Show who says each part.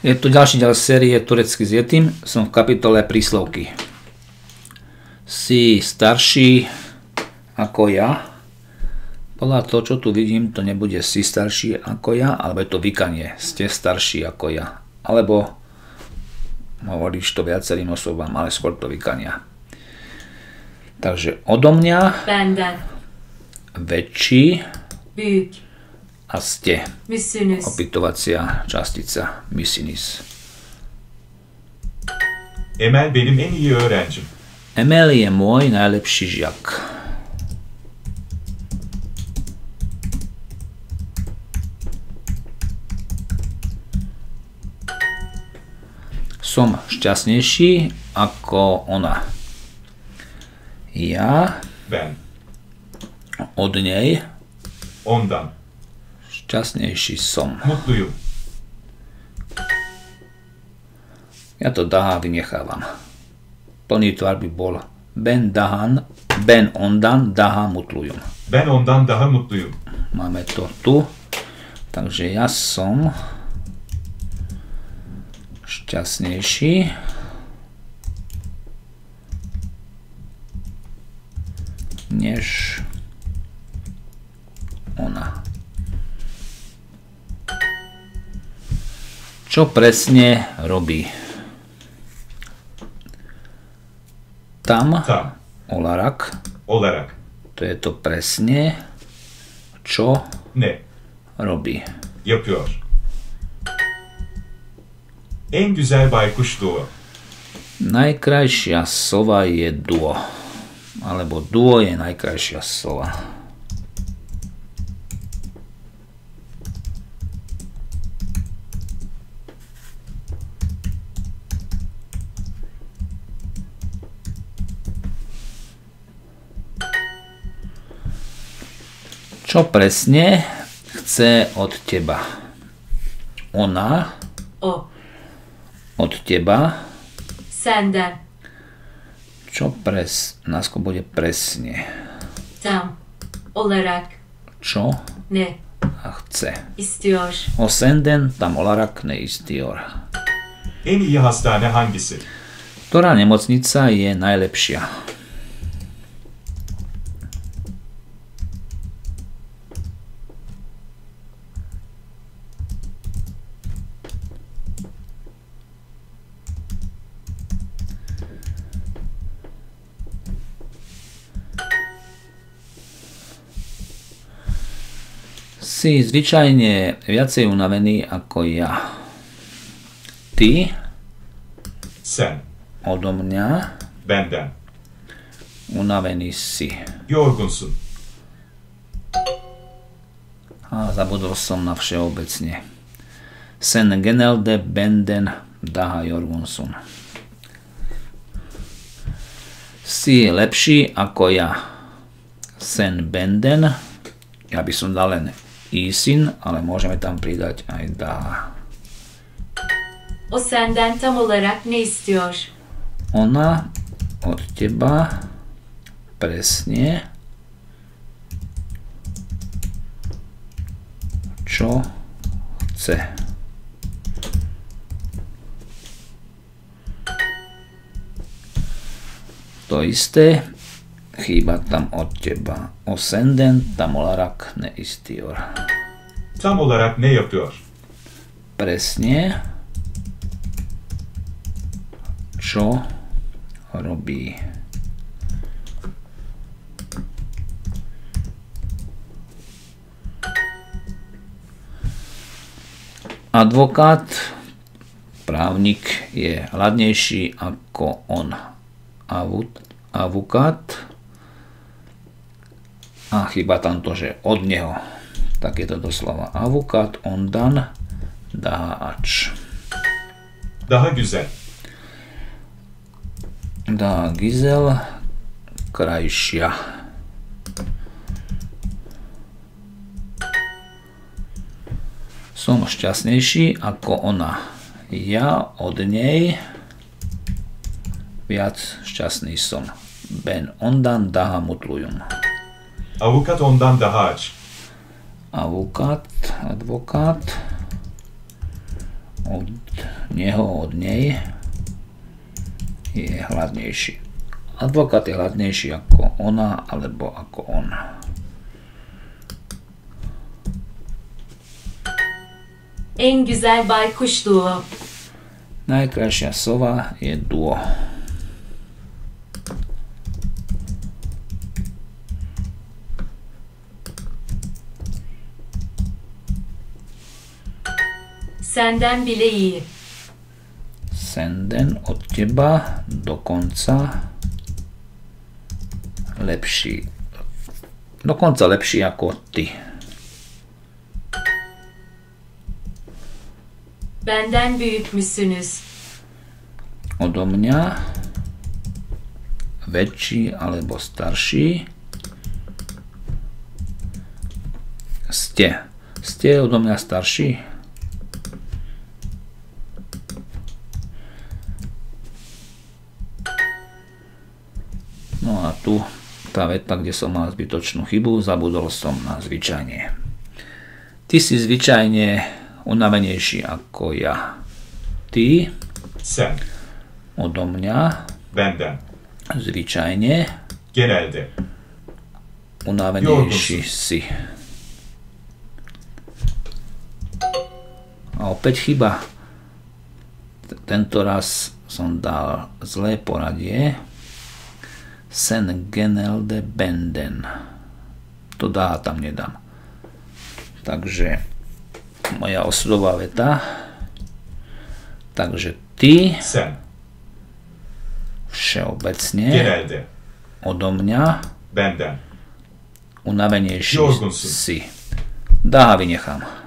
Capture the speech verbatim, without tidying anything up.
Speaker 1: Je tu ďalší ďalej série Turecky s Yetim. Som v kapitole príslovky. Si starší ako ja. Podľa toho, čo tu vidím, to nebude si starší ako ja, alebo je to vykanie. Ste starší ako ja. Alebo hovoríš to viacerým osobám, ale skôr to vykania. Takže odo mňa
Speaker 2: Benden.
Speaker 1: Väčší
Speaker 2: Büyük.
Speaker 1: a ste.
Speaker 2: Müsünüz.
Speaker 1: Opytovacia častica misiniz.
Speaker 3: Emel benim en iyi öğrencim.
Speaker 1: Emel je môj najlepší žiak. Som šťastnejší ako ona. Ja
Speaker 3: Ben.
Speaker 1: od nej
Speaker 3: Ondan.
Speaker 1: šťastnejší som.
Speaker 3: Mutluyum.
Speaker 1: Ja to daha vynechávam. Plný tvar by bol ben dahan, ben ondan daha mutluyum.
Speaker 3: Ben ondan daha mutluyum.
Speaker 1: Máme to tu. Takže ja som šťastnejší než ona. Čo presne robí? Tam,
Speaker 3: Tam.
Speaker 1: olarak,
Speaker 3: Olarak.
Speaker 1: to je to presne, čo
Speaker 3: Ne.
Speaker 1: robí.
Speaker 3: Yapıyor. En güzel baykuş duo.
Speaker 1: Najkrajšia sova je duo. Alebo duo je najkrajšia sova. Čo presne chce od teba? Ona
Speaker 2: O.
Speaker 1: od teba.
Speaker 2: Senden.
Speaker 1: Čo pres... Násko bude presne.
Speaker 2: Tam. Olarak.
Speaker 1: Čo
Speaker 2: Ne.
Speaker 1: a chce.
Speaker 2: İstiyor.
Speaker 1: O senden tam olarak ne istiyor.
Speaker 3: En iyi hastane hangisi?
Speaker 1: Ktorá nemocnica je najlepšia? Si zvyčajne viacej unavený ako ja. Ty
Speaker 3: Sen.
Speaker 1: odo mňa
Speaker 3: Benden.
Speaker 1: unavený si.
Speaker 3: Yorgunsun.
Speaker 1: A zabudol som na všeobecne. Sen genelde benden daha yorgunsun. Si lepší ako ja. Sen benden. Ja by som dal len isin, ale môžeme tam pridať aj daha.
Speaker 2: O senden tam olarak ne istiyor?
Speaker 1: Ona od teba presne čo chce. To isté, chýba tam od teba. O senden tam olarak ne istiyor.
Speaker 3: Tam olarak ne yapıyor?
Speaker 1: Presne čo robí. Advokát, právnik je hladnejší ako on. Avukát a chyba tam to, že od neho. Tak je to doslova avukát, ondan, daha aç.
Speaker 3: Daha güzel.
Speaker 1: Daha güzel, krajšia. Som šťastnejší ako ona. Ja od nej viac šťastný som. Ben ondan daha mutluyum.
Speaker 3: Avukat ondan daha aç.
Speaker 1: Avukát, advokát od neho, od nej je hladnejší. Advokát je hladnejší ako ona alebo ako on.
Speaker 2: En güzel baykuş duo.
Speaker 1: Najkrajšia sova je duo.
Speaker 2: Senden bile iyi.
Speaker 1: Senden od teba dokonca lepší. Dokonca lepší ako ty.
Speaker 2: Benden büyükmüşsünüz.
Speaker 1: Odo mňa väčší alebo starší ste. Ste odo mňa starší? No a tu tá veta, kde som mal zbytočnú chybu, zabudol som na zvyčajne. Ty si zvyčajne unavenejší ako ja. Ty
Speaker 3: Sen.
Speaker 1: odo mňa
Speaker 3: Benden.
Speaker 1: zvyčajne
Speaker 3: Genelde.
Speaker 1: unavenejší si. A opäť chyba. Tento raz som dal zlé poradie. Sen genelde benden. To dá tam nedám. Takže moja osudová veta. Takže ty
Speaker 3: Sen.
Speaker 1: všeobecne
Speaker 3: Genelde.
Speaker 1: odo mňa
Speaker 3: Benden.
Speaker 1: unavenejší
Speaker 3: Yorgunsun.
Speaker 1: si. Dá vynechám.